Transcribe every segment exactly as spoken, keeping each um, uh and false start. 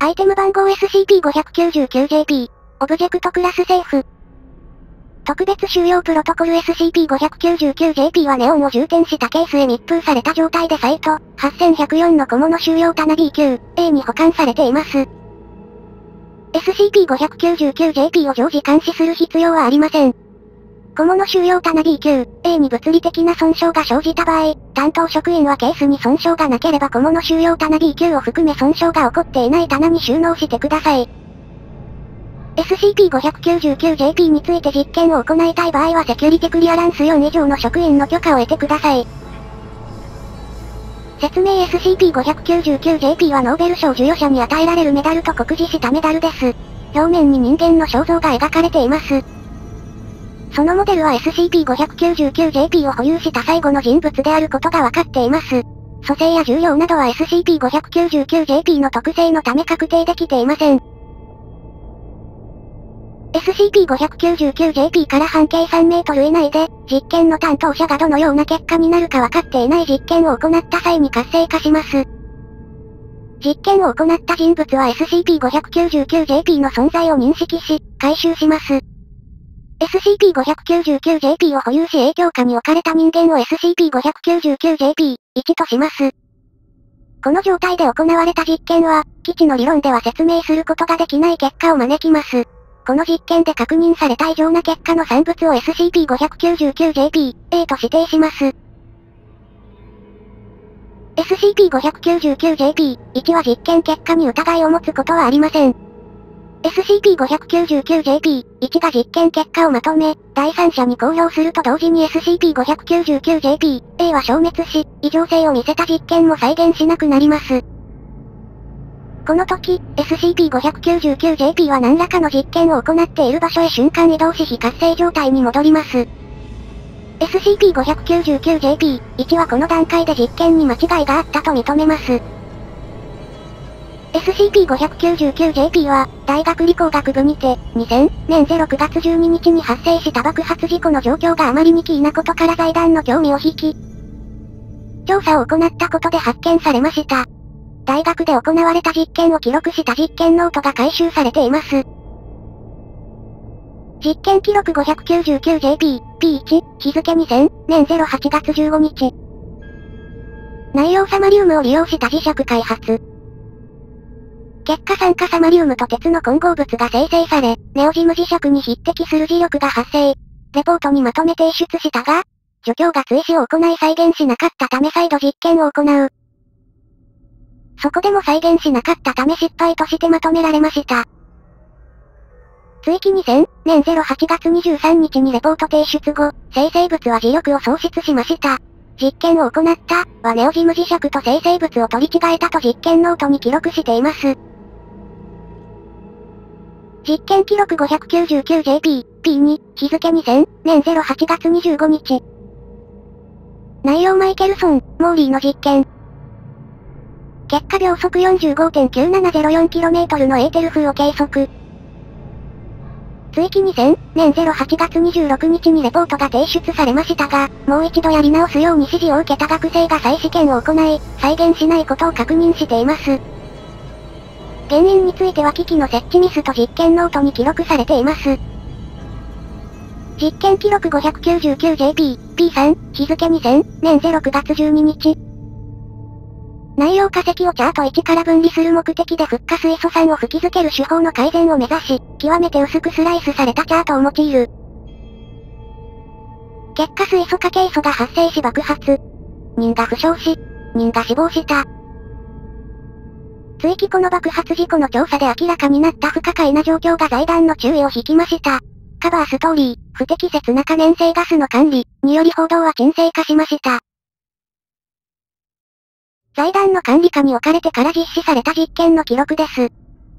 アイテム番号 エスシーピーごきゅうきゅうきゅうジェーピー。オブジェクトクラスセーフ。特別収容プロトコル エスシーピーごきゅうきゅうきゅうジェーピー はネオンを充填したケースへ密封された状態でサイトはっせんひゃくよんの小物収容棚 ビーきゅうエー に保管されています。エスシーピーごきゅうきゅうきゅうジェーピー を常時監視する必要はありません。小物収容棚 ビーきゅうエー に物理的な損傷が生じた場合、担当職員はケースに損傷がなければ小物収容棚 ビーきゅうを含め損傷が起こっていない棚に収納してください。エスシーピーごきゅうきゅうきゅうジェーピー について実験を行いたい場合はセキュリティクリアランスよん以上の職員の許可を得てください。説明 エスシーピーごきゅうきゅうきゅうジェーピー はノーベル賞授与者に与えられるメダルと酷似したメダルです。表面に人間の肖像が描かれています。そのモデルは エスシーピーごきゅうきゅうきゅうジェーピー を保有した最後の人物であることがわかっています。組成や重量などは エスシーピーごきゅうきゅうきゅうジェーピー の特性のため確定できていません。エスシーピーごきゅうきゅうきゅうジェーピー から半径さんメートル以内で、実験の担当者がどのような結果になるかわかっていない実験を行った際に活性化します。実験を行った人物は エスシーピーごきゅうきゅうきゅうジェーピー の存在を認識し、回収します。エスシーピーごきゅうきゅうきゅうジェーピー を保有し影響下に置かれた人間を エスシーピーごきゅうきゅうきゅうジェーピーいち とします。この状態で行われた実験は、基地の理論では説明することができない結果を招きます。この実験で確認された異常な結果の産物を エスシーピーごきゅうきゅうきゅうジェーピーエー と指定します。エスシーピーごきゅうきゅうきゅうジェーピーいち は実験結果に疑いを持つことはありません。エスシーピーごきゅうきゅうきゅうジェーピーいち が実験結果をまとめ、第三者に公表すると同時に エスシーピーごきゅうきゅうきゅうジェーピーエー は消滅し、異常性を見せた実験も再現しなくなります。この時、エスシーピーごきゅうきゅうきゅうジェーピー は何らかの実験を行っている場所へ瞬間移動し非活性状態に戻ります。エスシーピーごきゅうきゅうきゅうジェーピーいち はこの段階で実験に間違いがあったと認めます。エスシーピーごきゅうきゅうきゅうジェーピー は、大学理工学部にて、にせんねんくがつじゅうににちに発生した爆発事故の状況があまりにキーなことから財団の興味を引き、調査を行ったことで発見されました。大学で行われた実験を記録した実験ノートが回収されています。実験記録 ごきゅうきゅうきゅうジェーピーピーいち 日付にせんねんはちがつじゅうごにち。内容サマリウムを利用した磁石開発。結果酸化サマリウムと鉄の混合物が生成され、ネオジム磁石に匹敵する磁力が発生。レポートにまとめ提出したが、助教が追試を行い再現しなかったため再度実験を行う。そこでも再現しなかったため失敗としてまとめられました。追記にせんねんはちがつにじゅうさんにちにレポート提出後、生成物は磁力を喪失しました。実験を行った、はネオジム磁石と生成物を取り違えたと実験ノートに記録しています。実験記録 ごきゅうきゅうきゅうジェーピーピーに 日付にせんねんはちがつにじゅうごにち。内容マイケルソン、モーリーの実験。結果秒速 よんじゅうごてんきゅうななゼロよんキロメートル のエーテル風を計測。追記にせんねんはちがつにじゅうろくにちにレポートが提出されましたが、もう一度やり直すように指示を受けた学生が再試験を行い、再現しないことを確認しています。原因については機器の設置ミスと実験ノートに記録されています。実験記録 ごきゅうきゅうきゅうジェーピーピーさん 日付にせんねんくがつじゅうににち。内容化石をチャートいちから分離する目的でフッ化水素酸を吹き付ける手法の改善を目指し、極めて薄くスライスされたチャートを用いる。結果水素化ケイ素が発生し爆発。人が負傷し、人が死亡した。追記この爆発事故の調査で明らかになった不可解な状況が財団の注意を引きました。カバーストーリー、不適切な可燃性ガスの管理、により報道は沈静化しました。財団の管理下に置かれてから実施された実験の記録です。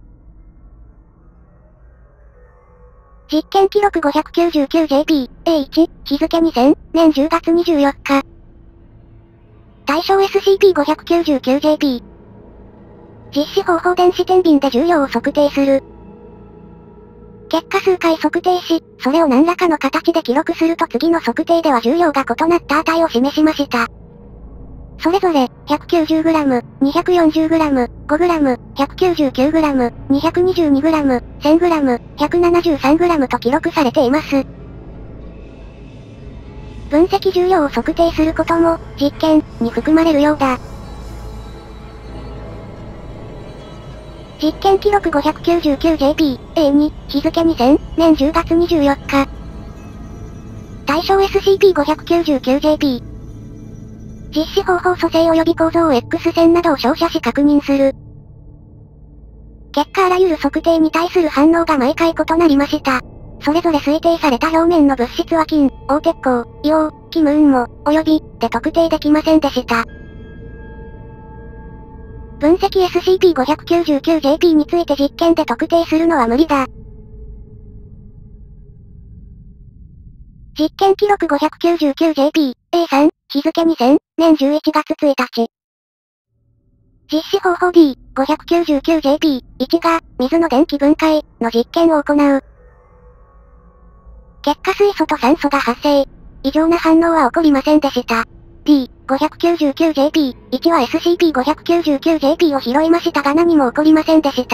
実験記録 ごきゅうきゅうきゅうジェーピーエーいち 日付にせんねんじゅうがつにじゅうよっか。対象 エスシーピーごきゅうきゅうきゅうジェーピー。実施方法電子天秤で重量を測定する。結果数回測定し、それを何らかの形で記録すると次の測定では重量が異なった値を示しました。 それぞれ、ひゃくきゅうじゅうグラム、にひゃくよんじゅうグラム、ごグラム、ひゃくきゅうじゅうきゅうグラム、にひゃくにじゅうにグラム、せんグラム、ひゃくななじゅうさんグラムと記録されています。分析重量を測定することも、実験、に含まれるようだ。実験記録 ごひゃくきゅうじゅうきゅうジェーピー、エーに、日付にせんねんじゅうがつにじゅうよっか。対象 エスシーピーごひゃくきゅうじゅうきゅうジェーピー。実施方法組成及び構造を X 線などを照射し確認する。結果あらゆる測定に対する反応が毎回異なりました。それぞれ推定された表面の物質は金、黄鉄鉱、硫黄、キムーンも、及び、で特定できませんでした。分析 エスシーピーごひゃくきゅうじゅうきゅうジェーピー について実験で特定するのは無理だ。実験記録 ごひゃくきゅうじゅうきゅうジェーピー、エーさん、日付にせんねんじゅういちがつついたち。実施方法 ディーごひゃくきゅうじゅうきゅうジェーピーいち が、水の電気分解の実験を行う。結果水素と酸素が発生。異常な反応は起こりませんでした。ディーごひゃくきゅうじゅうきゅうジェーピーいち は エスシーピーごひゃくきゅうじゅうきゅうジェーピー を拾いましたが何も起こりませんでした。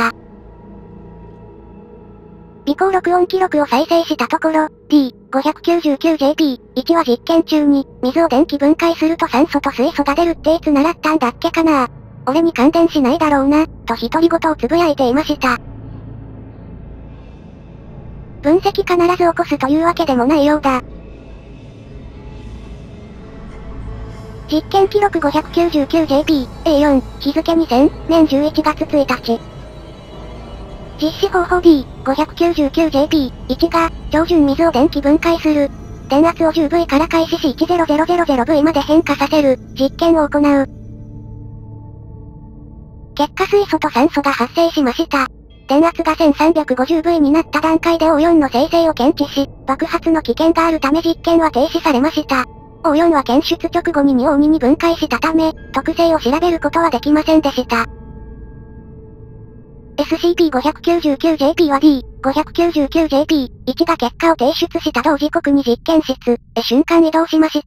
微光録音記録を再生したところ、ディーごひゃくきゅうじゅうきゅうジェーピーいち は実験中に、水を電気分解すると酸素と水素が出るっていつ習ったんだっけかなぁ。俺に感電しないだろうな、と独り言をつぶやいていました。分析必ず起こすというわけでもないようだ。実験記録 ごひゃくきゅうじゅうきゅうジェーピーエーよん、日付にせんねんじゅういちがつついたち。実施方法 ディーごひゃくきゅうじゅうきゅうジェーピーいち が、超純水を電気分解する。電圧を じゅうブイ から開始し いちぜろぜろぜろぜろブイ まで変化させる、実験を行う。結果水素と酸素が発生しました。電圧が せんさんびゃくごじゅうブイ になった段階で オーよん の生成を検知し、爆発の危険があるため実験は停止されました。オーよん は検出直後に にオーに に分解したため、特性を調べることはできませんでした。エスシーピーごひゃくきゅうじゅうきゅうジェーピー は ディーごひゃくきゅうじゅうきゅうジェーピーいち が結果を提出した同時刻に実験室へ瞬間移動しました。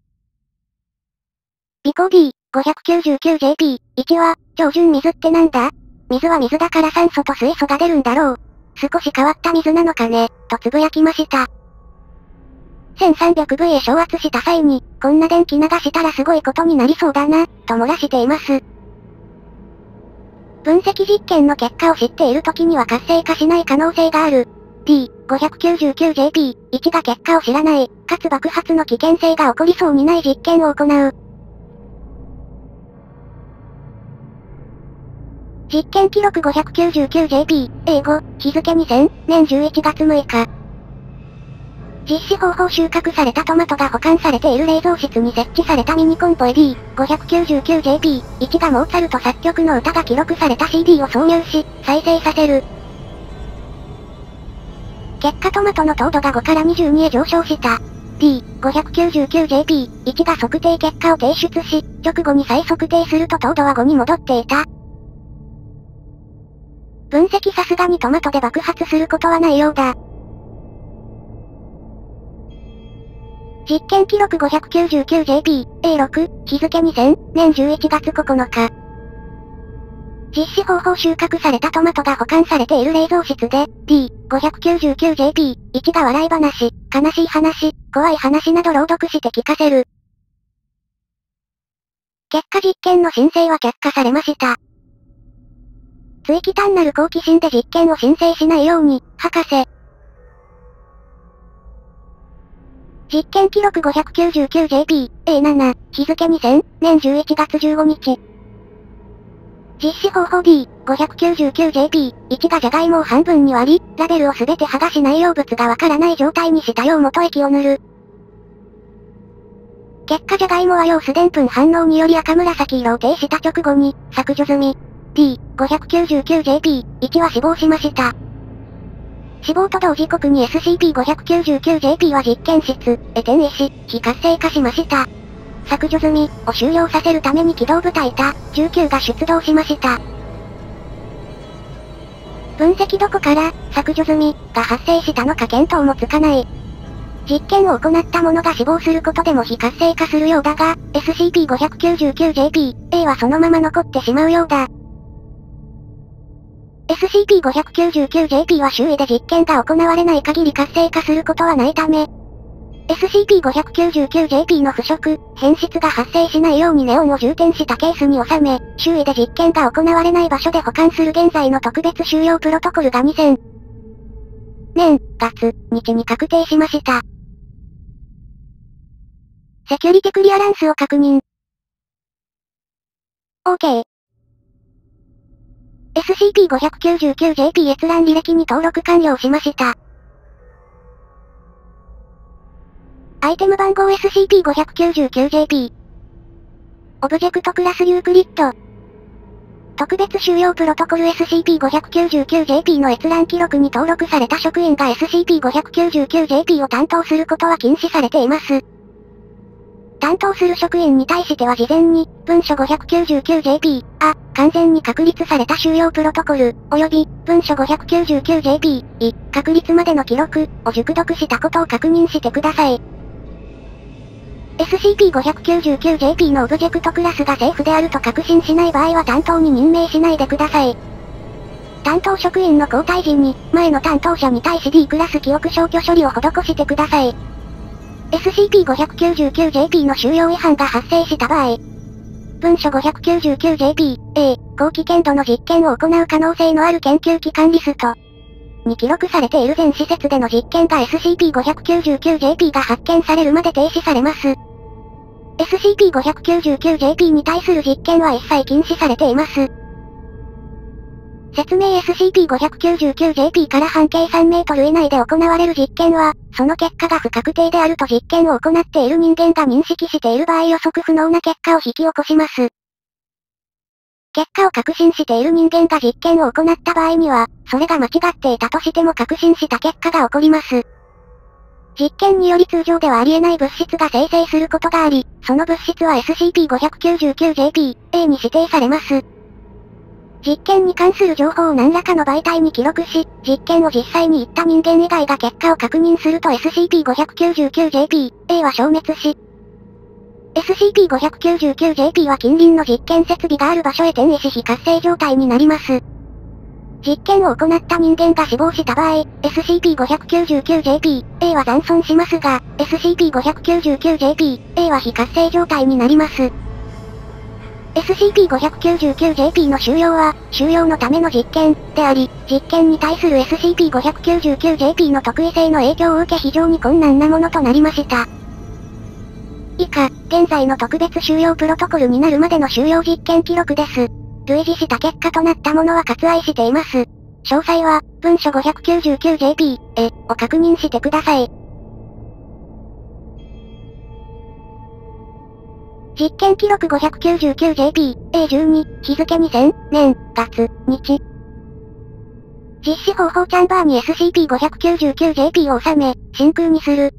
微光 ディーごひゃくきゅうじゅうきゅうジェーピーいち は、超純水ってなんだ？水は水だから酸素と水素が出るんだろう。少し変わった水なのかね、とつぶやきました。せんさんびゃくブイ へ昇圧した際に、こんな電気流したらすごいことになりそうだな、と漏らしています。分析実験の結果を知っている時には活性化しない可能性がある。ディーごひゃくきゅうじゅうきゅうジェーピーいち が結果を知らない、かつ爆発の危険性が起こりそうにない実験を行う。実験記録 ごひゃくきゅうじゅうきゅうジェーピーエーご、日付にせんねんじゅういちがつむいか。実施方法収穫されたトマトが保管されている冷蔵室に設置されたミニコンポ ディーごひゃくきゅうじゅうきゅうジェーピーいち がモーツァルト作曲の歌が記録された シーディー を挿入し、再生させる。結果トマトの糖度がごからにじゅうにへ上昇した。ディーごひゃくきゅうじゅうきゅうジェーピーいち が測定結果を提出し、直後に再測定すると糖度はごに戻っていた。分析さすがにトマトで爆発することはないようだ。実験記録 ごひゃくきゅうじゅうきゅうジェーピーエーろく、日付にせんねんじゅういちがつここのか。実施方法収穫されたトマトが保管されている冷蔵室で、ディーごひゃくきゅうじゅうきゅうジェーピーいち が笑い話、悲しい話、怖い話など朗読して聞かせる。結果実験の申請は却下されました。追記単なる好奇心で実験を申請しないように、博士。実験記録 ごひゃくきゅうじゅうきゅうジェーピーエーなな、日付にせんねんじゅういちがつじゅうごにち。実施方法 ディーごひゃくきゅうじゅうきゅうジェーピーいち がジャガイモを半分に割り、ラベルをすべて剥がし内容物がわからない状態にした用元液を塗る。結果ジャガイモは陽子でんぷん反応により赤紫色を呈した直後に、削除済み。ディーごひゃくきゅうじゅうきゅうジェーピーいち は死亡しました。死亡と同時刻に エスシーピーごひゃくきゅうじゅうきゅうジェーピー は実験室へ転移し、非活性化しました。削除済みを終了させるために機動部隊タじゅうきゅうが出動しました。分析どこから削除済みが発生したのか見当もつかない。 実験を行った者が死亡することでも非活性化するようだが、エスシーピーごひゃくきゅうじゅうきゅうジェーピー、エー はそのまま残ってしまうようだ。エスシーピーごひゃくきゅうじゅうきゅうジェーピー は周囲で実験が行われない限り活性化することはないため、エスシーピーごひゃくきゅうじゅうきゅうジェーピー の腐食、変質が発生しないようにネオンを充填したケースに収め、周囲で実験が行われない場所で保管する現在の特別収容プロトコルがにせんねんがつにちに確定しました。セキュリティクリアランスを確認。OK。エスシーピーごひゃくきゅうじゅうきゅうジェーピー 閲覧履歴に登録完了しました。アイテム番号 エスシーピーごひゃくきゅうじゅうきゅうジェーピー。オブジェクトクラスユークリッド。特別収容プロトコル エスシーピーごひゃくきゅうじゅうきゅうジェーピー の閲覧記録に登録された職員が エスシーピーごひゃくきゅうじゅうきゅうジェーピー を担当することは禁止されています。担当する職員に対しては事前に、文書 ごひゃくきゅうじゅうきゅうジェーピー、あ、完全に確立された収容プロトコル、及び、文書 ごひゃくきゅうじゅうきゅうジェーピー、い、確立までの記録、を熟読したことを確認してください。エスシーピーごひゃくきゅうじゅうきゅうジェーピー のオブジェクトクラスがセーフであると確信しない場合は担当に任命しないでください。担当職員の交代時に、前の担当者に対し D クラス記憶消去処理を施してください。エスシーピーごひゃくきゅうじゅうきゅうジェーピー の収容違反が発生した場合、文書 ごひゃくきゅうじゅうきゅうジェーピー、A、高危険度の実験を行う可能性のある研究機関リストに記録されている全施設での実験が エスシーピーごひゃくきゅうじゅうきゅうジェーピー が発見されるまで停止されます。エスシーピーごひゃくきゅうじゅうきゅうジェーピー に対する実験は一切禁止されています。説明 エスシーピーごひゃくきゅうじゅうきゅうジェーピー から半径さんメートル以内で行われる実験は、その結果が不確定であると実験を行っている人間が認識している場合予測不能な結果を引き起こします。結果を確信している人間が実験を行った場合には、それが間違っていたとしても確信した結果が起こります。実験により通常ではありえない物質が生成することがあり、その物質は エスシーピーごひゃくきゅうじゅうきゅうジェーピー、エー に指定されます。実験に関する情報を何らかの媒体に記録し、実験を実際に行った人間以外が結果を確認すると エスシーピーごひゃくきゅうじゅうきゅうジェーピー、エー は消滅し、エスシーピーごひゃくきゅうじゅうきゅうジェーピー は近隣の実験設備がある場所へ転移し非活性状態になります。実験を行った人間が死亡した場合、エスシーピーごひゃくきゅうじゅうきゅうジェーピー、エー は残存しますが、エスシーピーごひゃくきゅうじゅうきゅうジェーピー、エー は非活性状態になります。エスシーピーごひゃくきゅうじゅうきゅうジェーピー の収容は、収容のための実験、であり、実験に対する エスシーピーごひゃくきゅうじゅうきゅうジェーピー の特異性の影響を受け非常に困難なものとなりました。以下、現在の特別収容プロトコルになるまでの収容実験記録です。類似した結果となったものは割愛しています。詳細は、文書 ごひゃくきゅうじゅうきゅうジェーピー、え、を確認してください。実験記録 ごひゃくきゅうじゅうきゅうジェーピー、エーじゅうに、日付にせんねん、月、日。実施方法チャンバーに エスシーピーごひゃくきゅうじゅうきゅうジェーピー を収め、真空にする。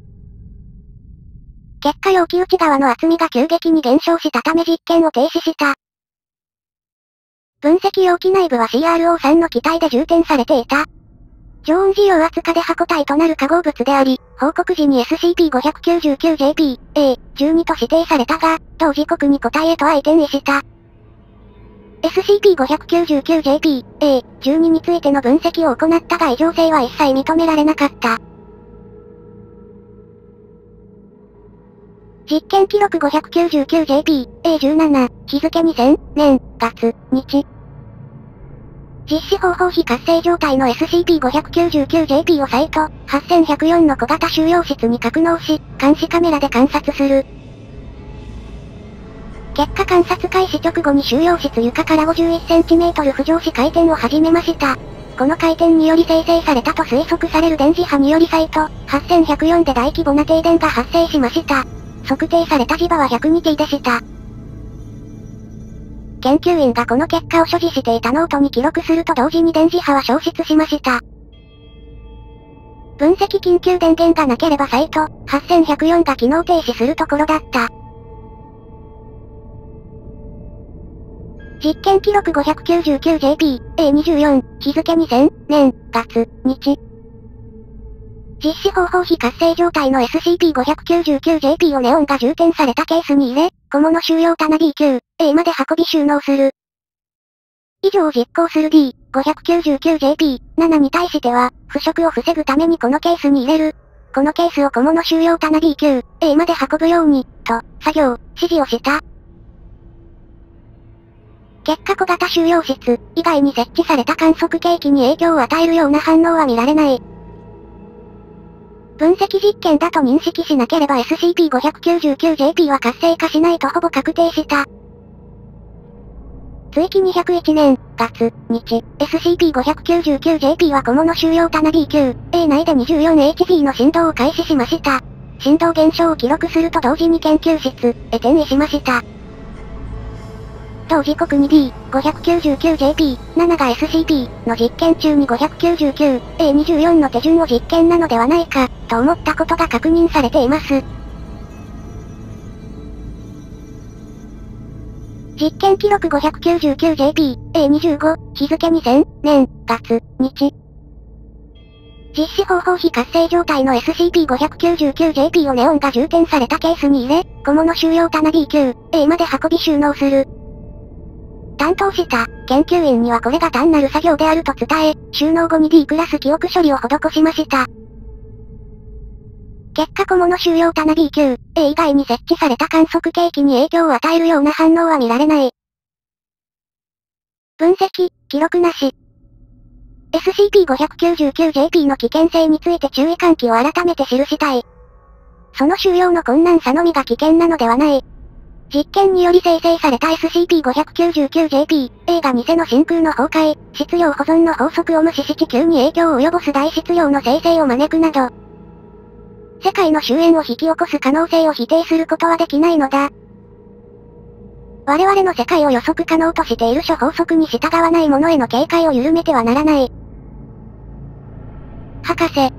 結果容器内側の厚みが急激に減少したため実験を停止した。分析容器内部は シーアールオーさん の気体で充填されていた。常温自由圧化で箱体となる化合物であり、報告時に エスシーピーごひゃくきゅうじゅうきゅうジェーピー、エーじゅうに と指定されたが、同時刻に固体へと相転移した。エスシーピーごひゃくきゅうじゅうきゅうジェーピー、エーじゅうに についての分析を行ったが異常性は一切認められなかった。実験記録 ごひゃくきゅうじゅうきゅうジェーピー、エーじゅうなな、日付にせんねん、月、日。実施方法非活性状態の エスシーピーごひゃくきゅうじゅうきゅうジェーピー をサイト、はっせんひゃくよんの小型収容室に格納し、監視カメラで観察する。結果観察開始直後に収容室床から ごじゅういちセンチメートル 浮上し回転を始めました。この回転により生成されたと推測される電磁波によりサイト、はっせんひゃくよんで大規模な停電が発生しました。測定された磁場は ひゃくにティー でした。研究員がこの結果を所持していたノートに記録すると同時に電磁波は消失しました。分析緊急電源がなければサイト、はっせんひゃくよんが機能停止するところだった。実験記録 ごひゃくきゅうじゅうきゅうジェーピー、エーにじゅうよん、日付にせんねん、月、日。 実施方法非活性状態の エスシーピーごひゃくきゅうじゅうきゅうジェーピー をネオンが充填されたケースに入れ、小物収容棚 ビーきゅう、エー まで運び収納する。以上を実行する ディーごひゃくきゅうじゅうきゅうジェーピーなな に対しては、腐食を防ぐためにこのケースに入れる。このケースを小物収容棚 ビーきゅう、エー まで運ぶように、と、作業、指示をした。結果小型収容室以外に設置された観測計器に影響を与えるような反応は見られない。分析実験だと認識しなければ エスシーピーごひゃくきゅうじゅうきゅうジェーピー は活性化しないとほぼ確定した。追記にひゃくいちねん、月、日、エスシーピーごひゃくきゅうじゅうきゅうジェーピー は小物収容棚 ビーきゅう、エー 内で にじゅうよんエイチピー の振動を開始しました。振動減少を記録すると同時に研究室へ転移しました。同時刻に ディーごひゃくきゅうじゅうきゅうジェーピーなな が エスシーピー の実験中にごひゃくきゅうじゅうきゅう、エーにじゅうよん の手順を実験なのではないか、と思ったことが確認されています。実験記録 ごひゃくきゅうじゅうきゅうジェーピー、エーにじゅうご、日付にせんねん、月、日。実施方法非活性状態の エスシーピーごひゃくきゅうじゅうきゅうジェーピー をネオンが充填されたケースに入れ、小物収容棚 ビーきゅう、エー まで運び収納する。担当した研究員にはこれが単なる作業であると伝え、収納後に ディー プラス記憶処理を施しました。結果小物収容棚 ビーきゅう、エー 以外に設置された観測計器に影響を与えるような反応は見られない。分析、記録なし。エスシーピーごひゃくきゅうじゅうきゅうジェーピー の危険性について注意喚起を改めて記したい。その収容の困難さのみが危険なのではない。実験により生成された エスシーピーごひゃくきゅうじゅうきゅうジェーピー、エー が偽の真空の崩壊、質量保存の法則を無視し地球に影響を及ぼす大質量の生成を招くなど、世界の終焉を引き起こす可能性を否定することはできないのだ。我々の世界を予測可能としている諸法則に従わない者への警戒を緩めてはならない。博士。